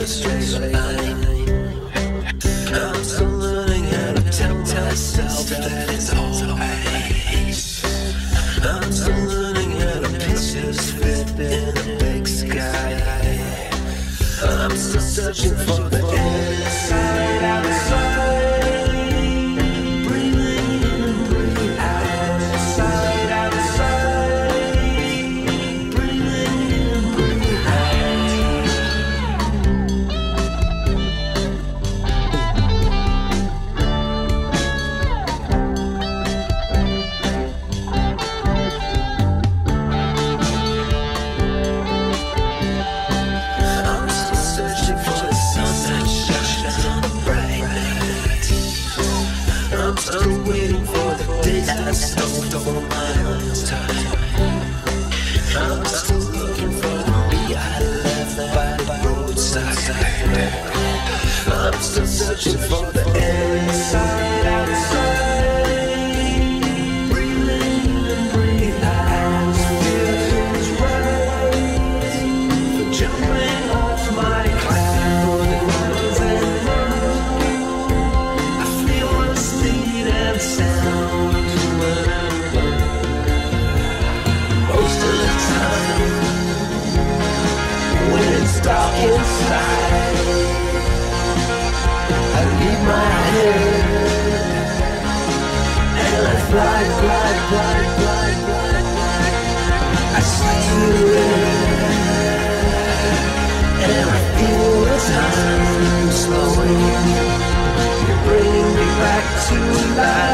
a straight line. I'm still learning how to tell myself that it's alright. I'm still learning how to pictures fit in a big sky. I'm still searching for the inside, outside. I'm waiting for the days I stole for my own time. I'm still looking for the me I left by the roadside. I'm still searching for the inside, outside. Breathe in and breathe out. Feels right for jumping off my cloud. Sound when I'm alone. Most of the time, when it's dark inside, I leave my head and I fly. I see you and I feel the time slowing. You're bringing me back to life.